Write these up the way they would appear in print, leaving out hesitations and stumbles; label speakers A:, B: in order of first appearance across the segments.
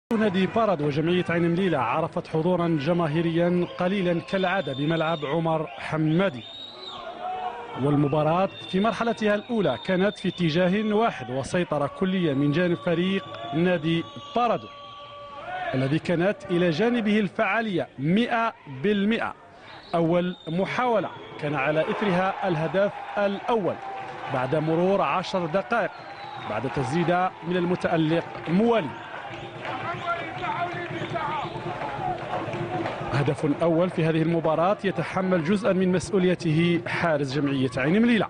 A: نادي بارادو وجمعية عين مليلة عرفت حضورا جماهيريا قليلا كالعادة بملعب عمر حمادي، والمباراة في مرحلتها الأولى كانت في اتجاه واحد وسيطرة كلية من جانب فريق نادي بارادو الذي كانت إلى جانبه الفعالية 100%. أول محاولة كان على إثرها الهدف الأول بعد مرور 10 دقائق بعد تسديدة من المتألق موالي. هدف أول في هذه المباراة يتحمل جزءا من مسؤوليته حارس جمعية عين مليلة.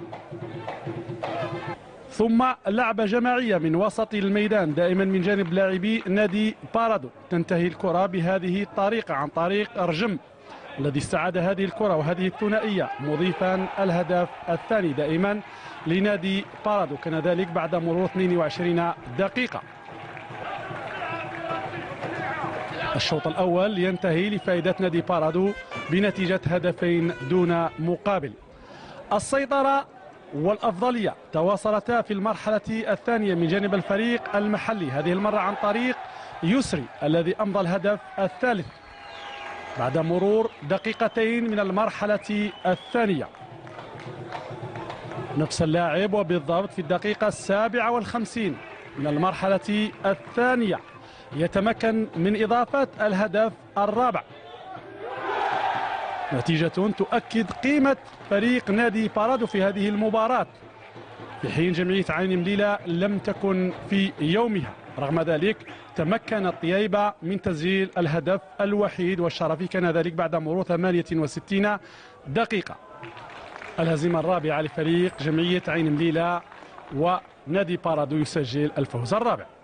A: ثم لعبة جماعية من وسط الميدان دائما من جانب لاعبي نادي بارادو. تنتهي الكرة بهذه الطريقة عن طريق رجم الذي استعاد هذه الكرة وهذه الثنائية مضيفا الهدف الثاني دائما لنادي بارادو، كان ذلك بعد مرور 22 دقيقة. الشوط الأول ينتهي لفائدة نادي بارادو بنتيجة هدفين دون مقابل. السيطرة والأفضلية تواصلتا في المرحلة الثانية من جانب الفريق المحلي، هذه المرة عن طريق يسري الذي أمضى الهدف الثالث بعد مرور دقيقتين من المرحلة الثانية. نفس اللاعب وبالضبط في الدقيقة 57 من المرحلة الثانية يتمكن من إضافة الهدف الرابع. نتيجة تؤكد قيمة فريق نادي بارادو في هذه المباراة، في حين جمعية عين مليلة لم تكن في يومها. رغم ذلك تمكن طييبة من تسجيل الهدف الوحيد والشرفي، كان ذلك بعد مرور 68 دقيقة. الهزيمة الرابعة لفريق جمعية عين مليلة ونادي بارادو يسجل الفوز الرابع.